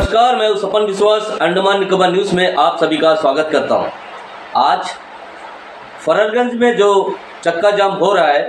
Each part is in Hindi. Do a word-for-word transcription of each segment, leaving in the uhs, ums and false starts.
नमस्कार, मैं सपन विश्वास अंडमान निकोबार न्यूज़ में आप सभी का स्वागत करता हूं। आज फररगंज में जो चक्का जाम हो रहा है,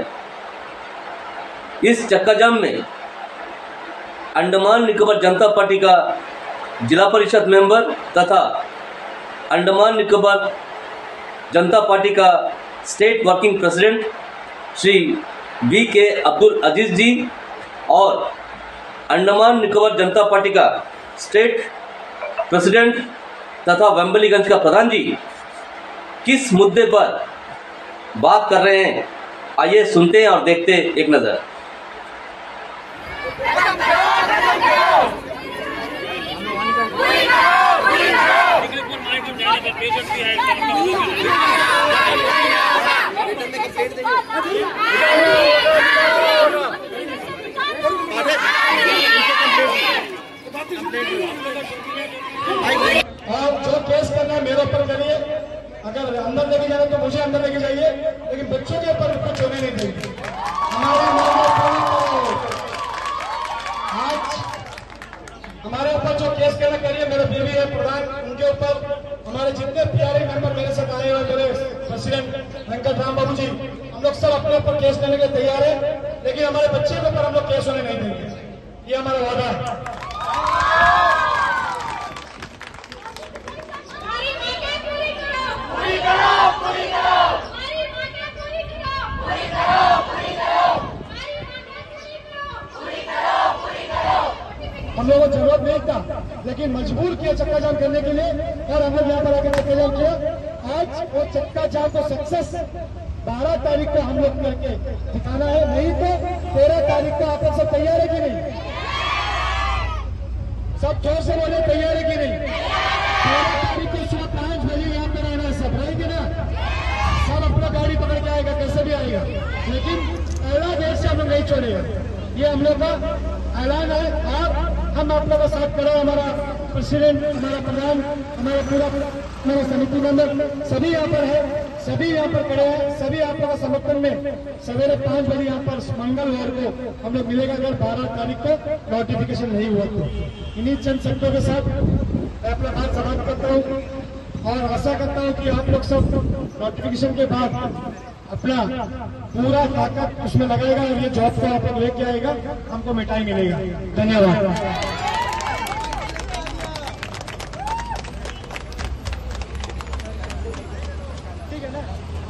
इस चक्का जाम में अंडमान निकोबार जनता पार्टी का जिला परिषद मेंबर तथा अंडमान निकोबार जनता पार्टी का state working president Shri V K Abdul अजीज़ जी और अंडमान निकोबार जनता पार्टी का स्टेट प्रेसिडेंट तथा वेम्बलीगंज का प्रधान जी किस मुद्दे पर बात कर रहे हैं, आइए सुनते हैं और देखते हैं एक नज़र। आप जो केस करना है मेरे ऊपर करिए, अगर अंदर लेके जाना तो मुझे अंदर लेके जाइए, लेकिन बच्चों के ऊपर कुछ होने नहीं देंगे। हमारा आज हमारे ऊपर जो केस करना करिए, मेरे बीवी है प्रधान, उनके ऊपर हमारे जितने प्यारे मेंबर मेरे साथ आए हुए, मेरे प्रेसिडेंट वेंकट राम बाबू जी, हम लोग सब अपने ऊपर केस करने के तैयार है, लेकिन हमारे बच्चे के ऊपर हम लोग केस होने नहीं देंगे, ये हमारा वादा है। हम लोगों को जरूरत नहीं था, लेकिन मजबूर किया चक्का जाम करने के लिए, और हम लोग यहाँ पर आकर चक्का जाम किया। आज वो चक्का जाम को सक्सेस बारह तारीख को हम लोग करके दिखाना है, नहीं तो तेरह तारीख को आप लोग सब तैयार है कि नहीं? सब जोर से बोले, तैयार है कि नहीं? तेरह तारीख को सुबह पांच बजे यहाँ पर आना है, सब रहेंगे ना? सब अपना गाड़ी पकड़ के आएगा, कैसे भी आएगा, लेकिन पहला देश से हम लोग नहीं छोड़ेगा, ये हम लोग का ऐलान है। आप हम आप लोगों का साथ करें, हमारा प्रेसिडेंट, हमारा प्रधान, हमारा पूरा हमारा समिति मेंबर सभी यहाँ पर है, सभी यहाँ पर खड़े हैं, सभी आप लोगों का समर्थन में सवेरे पाँच बजे यहाँ पर मंगलवार को हम लोग मिलेगा। अगर बारह तारीख को नोटिफिकेशन नहीं हुआ तो इन्हीं चंद शब्दों के साथ मैं अपना बात समाप्त करता हूँ और आशा करता हूँ कि आप लोग सब नोटिफिकेशन के बाद अपना पूरा ताकत उसमें लगाएगा और ये जॉब को आप लोग लेके आएगा, हमको मिठाई मिलेगा। धन्यवाद। ठीक है ना?